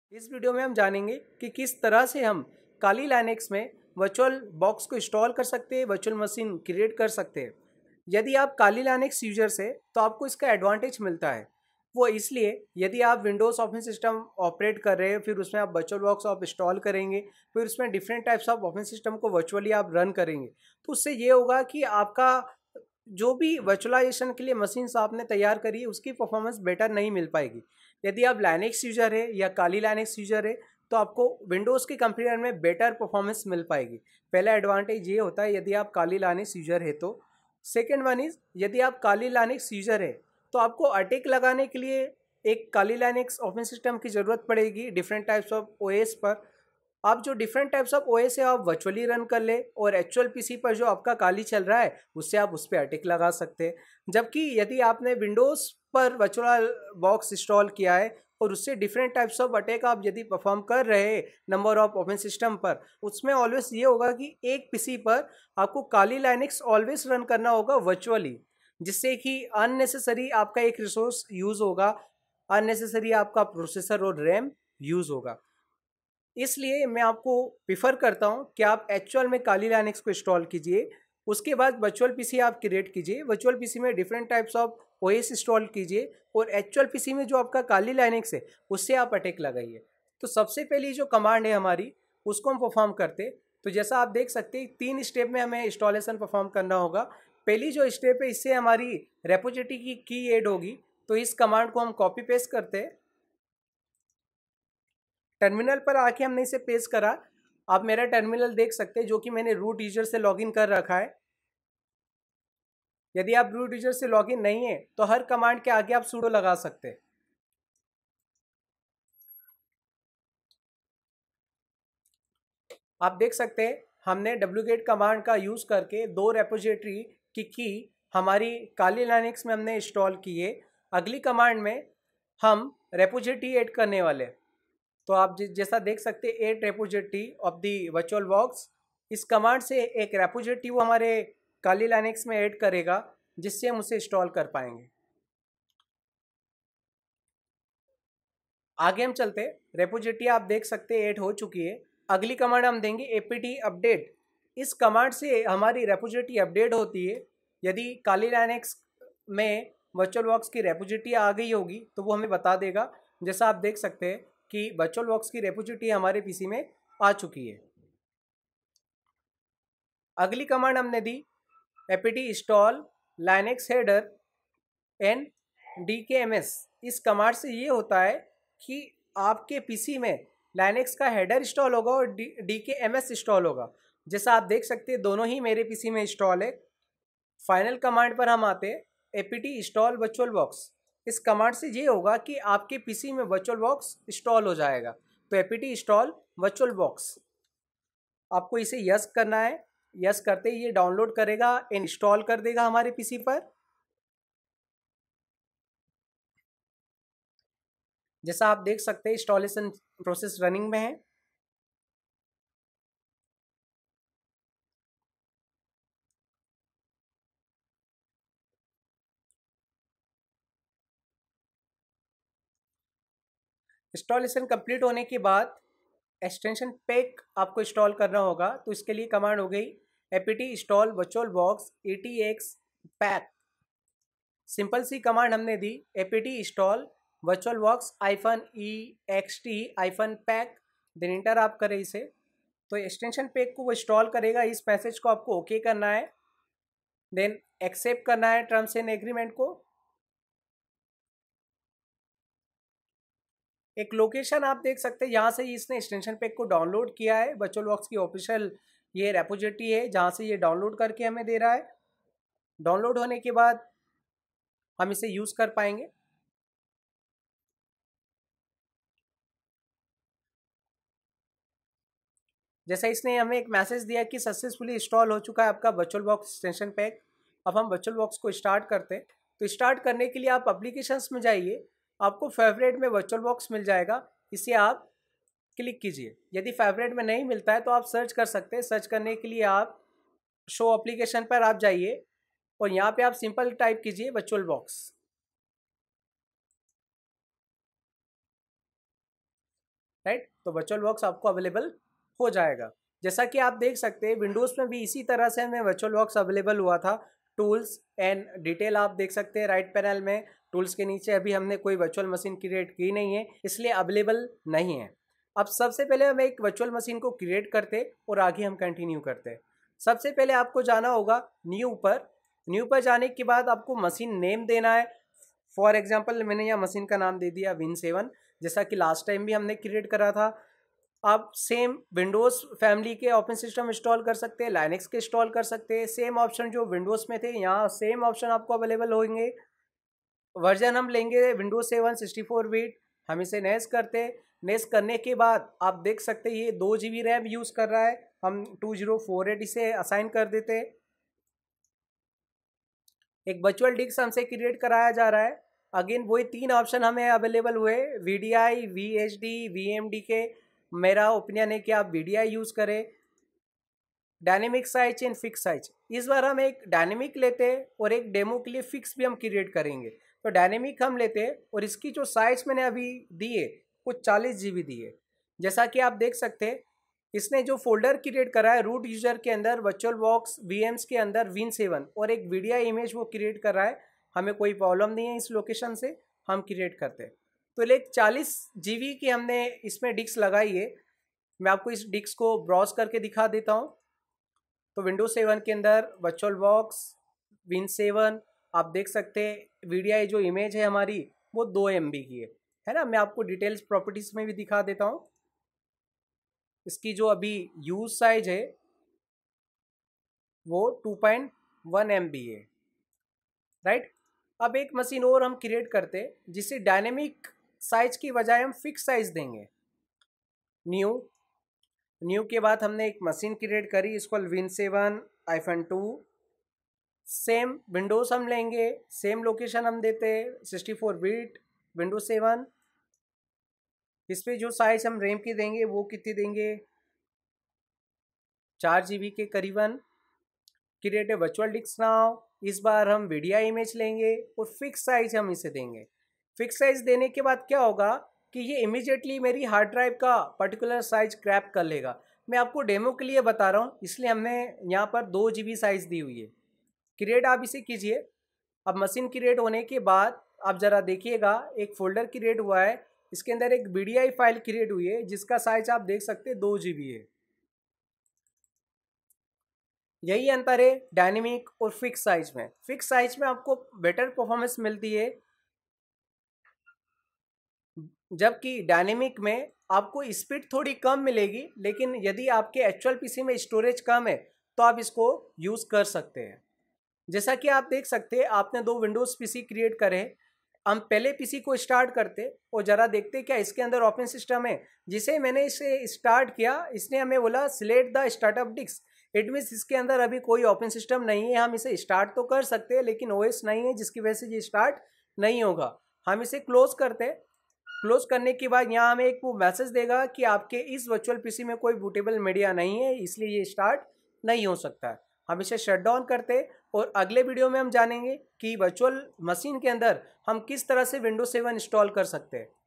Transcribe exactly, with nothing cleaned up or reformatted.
इस वीडियो में हम जानेंगे कि किस तरह से हम काली लाइनेक्स में वर्चुअल बॉक्स को इंस्टॉल कर सकते हैं, वर्चुअल मशीन क्रिएट कर सकते हैं। यदि आप काली लाइनेक्स यूजर्स है तो आपको इसका एडवांटेज मिलता है। वो इसलिए यदि आप विंडोज़ ऑपरेटिंग सिस्टम ऑपरेट कर रहे हैं, फिर उसमें आप वर्चुअल बॉक्स आप इंस्टॉल करेंगे, फिर उसमें different types of operating system को वर्चुअली आप रन करेंगे, तो उससे ये होगा कि आपका जो भी वर्चुअलाइजेशन के लिए मशीन्स आपने तैयार करी है उसकी परफॉर्मेंस बेटर नहीं मिल पाएगी। यदि आप लाइनेक्स यूजर है या काली लाइनेक्स यूजर है तो आपको विंडोज़ के कंपेयर में बेटर परफॉर्मेंस मिल पाएगी। पहला एडवांटेज ये होता है यदि आप काली लाइनेक्स यूजर है तो। सेकेंड वन इज, यदि आप काली लाइनेक्स यूजर है तो आपको अटैक लगाने के लिए एक काली लाइनेक्स ऑपरेटिंग सिस्टम की ज़रूरत पड़ेगी डिफरेंट टाइप्स ऑफ ओएस पर। आप जो डिफरेंट टाइप्स ऑफ ओएस है आप वर्चुअली रन कर ले और एक्चुअल पीसी पर जो आपका काली चल रहा है उससे आप उस पर अटैक लगा सकते हैं। जबकि यदि आपने विंडोज़ पर वर्चुअल बॉक्स इंस्टॉल किया है और उससे डिफरेंट टाइप्स ऑफ अटैक आप यदि परफॉर्म कर रहे हैं नंबर ऑफ ओपन सिस्टम पर, उसमें ऑलवेज ये होगा कि एक पीसी पर आपको काली लाइनेक्स ऑलवेज रन करना होगा वर्चुअली, जिससे कि अननेसेसरी आपका एक रिसोर्स यूज़ होगा, अननेसेसरी आपका प्रोसेसर और रैम यूज़ होगा। इसलिए मैं आपको प्रिफर करता हूं कि आप एक्चुअल में काली लाइनेक्स को इंस्टॉल कीजिए, उसके बाद वर्चुअल पीसी आप क्रिएट कीजिए, वर्चुअल पीसी में different types of OS install कीजिए और एक्चुअल पीसी में जो आपका काली लाइनेक्स है उससे आप अटैक लगाइए। तो सबसे पहली जो कमांड है हमारी उसको हम परफॉर्म करते। तो जैसा आप देख सकते हैं तीन स्टेप में हमें इंस्टॉलेशन परफॉर्म करना होगा। पहली जो स्टेप है इससे हमारी रेपोजिटरी की की ऐड होगी, तो इस कमांड को हम कॉपी पेस्ट करते हैं। टर्मिनल पर आके हमने इसे पेस्ट करा। आप मेरा टर्मिनल देख सकते हैं जो कि मैंने रूट यूजर से लॉगिन कर रखा है। यदि आप रूट यूजर से लॉगिन नहीं है तो हर कमांड के आगे आप सुडो लगा सकते हैं। आप देख सकते हैं हमने डब्ल्यूगेट कमांड का यूज करके दो रेपोजिटरी की की हमारी काली लाइनेक्स में हमने इंस्टॉल की है। अगली कमांड में हम रेपोजिटरी ऐड करने वाले हैं। तो आप जैसा देख सकते हैं at repository of the virtual box, इस कमांड से एक रेपोजिटरी वो हमारे काली लाइनेक्स में ऐड करेगा जिससे हम उसे इंस्टॉल कर पाएंगे। आगे हम चलते, रेपोजिटरी आप देख सकते हैं ऐड हो चुकी है। अगली कमांड हम देंगे एपीटी अपडेट। इस कमांड से हमारी रेपोजिटरी अपडेट होती है। यदि काली लाइनेक्स में वर्चुअल बॉक्स की रेपोजिटरी आ गई होगी तो वो हमें बता देगा। जैसा आप देख सकते हैं कि वर्चुअल बॉक्स की रेपोजिटरी हमारे पीसी में आ चुकी है। अगली कमांड हमने दी APT install Linux header and DKMS. इस कमांड से ये होता है कि आपके पीसी में लाइनेक्स का हेडर इंस्टॉल होगा और डीकेएमएस इंस्टॉल होगा। जैसा आप देख सकते हैं दोनों ही मेरे पीसी में इंस्टॉल है। फाइनल कमांड पर हम आते हैं एपीटी इंस्टॉल वर्चुअल बॉक्स। इस कमांड से ये होगा कि आपके पीसी में वर्चुअल बॉक्स इंस्टॉल हो जाएगा। तो एपीटी इंस्टॉल वर्चुअल बॉक्स, आपको इसे यस करना है। यस करते ही ये डाउनलोड करेगा, इंस्टॉल कर देगा हमारे पीसी पर। जैसा आप देख सकते हैं इंस्टॉलेशन प्रोसेस रनिंग में है। इंस्टॉलेशन कंप्लीट होने के बाद एक्सटेंशन पैक आपको इंस्टॉल करना होगा। तो इसके लिए कमांड हो गई APT install virtual box ATX pack. Simple सी कमांड हमने दी APT install virtual box hyphen E X T hyphen pack, then enter आप करें इसे। तो एक्सटेंशन पैक को वो इंस्टॉल करेगा। इस मैसेज को आपको ओके करना है, देन एक्सेप्ट करना है टर्म्स एंड एग्रीमेंट को। एक लोकेशन आप देख सकते हैं यहाँ से इसने एक्सटेंशन पैक को डाउनलोड किया है। वर्चुअल बॉक्स की ऑफिशियल ये रेपोजिटरी है जहाँ से ये डाउनलोड करके हमें दे रहा है। डाउनलोड होने के बाद हम इसे यूज़ कर पाएंगे। जैसा इसने हमें एक मैसेज दिया कि सक्सेसफुली इंस्टॉल हो चुका है आपका वर्चुअल बॉक्स एक्सटेंशन पैक। अब हम वर्चुअल बॉक्स को स्टार्ट करते हैं। तो स्टार्ट करने के लिए आप एप्लीकेशंस में जाइए, आपको फेवरेट में वर्चुअल बॉक्स मिल जाएगा, इसे आप क्लिक कीजिए। यदि फेवरेट में नहीं मिलता है तो आप सर्च कर सकते हैं। सर्च करने के लिए आप शो एप्लीकेशन पर आप जाइए और यहाँ पे आप सिंपल टाइप कीजिए वर्चुअल बॉक्स। राइट। तो वर्चुअल बॉक्स आपको अवेलेबल हो जाएगा। जैसा कि आप देख सकते हैं विंडोज़ में भी इसी तरह से हमें वर्चुअल बॉक्स अवेलेबल हुआ था। टूल्स एंड डिटेल आप देख सकते हैं राइट पैनल में। टूल्स के नीचे अभी हमने कोई वर्चुअल मशीन क्रिएट की नहीं है, इसलिए अवेलेबल नहीं है। अब सबसे पहले हम एक वर्चुअल मशीन को क्रिएट करते और आगे हम कंटिन्यू करते हैं। सबसे पहले आपको जाना होगा न्यू पर। न्यू पर जाने के बाद आपको मशीन नेम देना है। फॉर एग्जांपल मैंने यहाँ मशीन का नाम दे दिया विन सेवन, जैसा कि लास्ट टाइम भी हमने क्रिएट करा था। आप सेम विंडोज़ फैमिली के ऑपरेटिंग सिस्टम इंस्टॉल कर सकते हैं, लाइनक्स के इंस्टॉल कर सकते हैं। सेम ऑप्शन जो विंडोज़ में थे यहाँ सेम ऑप्शन आपको अवेलेबल होंगे। वर्जन हम लेंगे Windows seven sixty four bit. हम इसे नेस करते हैं। नेस करने के बाद आप देख सकते हैं ये दो जी बी रैम यूज़ कर रहा है। हम टू जीरो फोर एट इसे असाइन कर देते हैं। एक वर्चुअल डिस्क हमसे क्रिएट कराया जा रहा है। अगेन वही तीन ऑप्शन हमें अवेलेबल हुए, V D I, V H D, V M D K. मेरा ओपिनियन है कि आप वी डी आई यूज़ करें। Dynamic size and fix size, इस बार हम एक डायनेमिक लेते हैं और एक डेमो के लिए फिक्स भी हम क्रिएट करेंगे। तो डायनेमिक हम लेते हैं और इसकी जो साइज मैंने अभी दी है कुछ चालीस जी बी दी है। जैसा कि आप देख सकते हैं इसने जो फोल्डर क्रिएट करा है रूट यूजर के अंदर वर्चुअल बॉक्स वीएम्स के अंदर विन सेवन और एक वीडियो इमेज वो क्रिएट कर रहा है। हमें कोई प्रॉब्लम नहीं है इस लोकेशन से, हम क्रिएट करते हैं। तो एक चालीस जी बी की हमने इसमें डिस्क लगाई है। मैं आपको इस डिस्क को ब्राउज करके दिखा देता हूँ। तो विंडोज सेवन के अंदर वर्चुअल बॉक्स विन सेवन आप देख सकते हैं। वीडियो जो इमेज है हमारी वो दो एम बी की है है ना। मैं आपको डिटेल्स प्रॉपर्टीज में भी दिखा देता हूँ। इसकी जो अभी यूज साइज है वो two point one M B है, राइट। अब एक मशीन और हम क्रिएट करते हैं जिसे डायनेमिक साइज की बजाय हम फिक्स साइज देंगे। न्यू न्यू के बाद हमने एक मशीन क्रिएट करी इसको win seven hyphen two. Same Windows हम लेंगे, सेम लोकेशन हम देते हैं sixty four bit Windows seven. इस पर जो साइज हम रैम की देंगे वो कितनी देंगे, चार जी बी के करीबन। Create a virtual disk now. इस बार हम वीडियो इमेज लेंगे और फिक्स साइज हम इसे देंगे। फिक्स साइज देने के बाद क्या होगा कि ये इमीडिएटली मेरी हार्ड ड्राइव का पर्टिकुलर साइज क्रैप कर लेगा। मैं आपको डेमो के लिए बता रहा हूँ इसलिए हमने यहाँ पर दो जी बी साइज दी हुई है। क्रिएट आप इसे कीजिए। अब मशीन क्रिएट होने के बाद आप ज़रा देखिएगा एक फोल्डर क्रिएट हुआ है, इसके अंदर एक V D I file create हुई है जिसका साइज आप देख सकते हैं दो जी बी है। यही अंतर है डायनेमिक और फिक्स साइज में। फिक्स साइज में आपको बेटर परफॉर्मेंस मिलती है, जबकि डायनेमिक में आपको स्पीड थोड़ी कम मिलेगी। लेकिन यदि आपके एक्चुअल पीसी में स्टोरेज कम है तो आप इसको यूज़ कर सकते हैं। जैसा कि आप देख सकते हैं आपने दो विंडोज़ पीसी क्रिएट करे। हम पहले पीसी को स्टार्ट करते और ज़रा देखते क्या इसके अंदर ऑपरेटिंग सिस्टम है। जिसे मैंने इसे स्टार्ट किया इसने हमें बोला select the startup disk. It means इसके अंदर अभी कोई ऑपरेटिंग सिस्टम नहीं है। हम इसे स्टार्ट तो कर सकते हैं लेकिन ओएस नहीं है जिसकी वजह से ये स्टार्ट नहीं होगा। हम इसे क्लोज करते हैं। क्लोज करने के बाद यहाँ हमें एक वो मैसेज देगा कि आपके इस वर्चुअल पीसी में कोई बूटेबल मीडिया नहीं है इसलिए ये स्टार्ट नहीं हो सकता है। हम इसे शट डाउन करते और अगले वीडियो में हम जानेंगे कि वर्चुअल मशीन के अंदर हम किस तरह से विंडोज सेवन इंस्टॉल कर सकते हैं।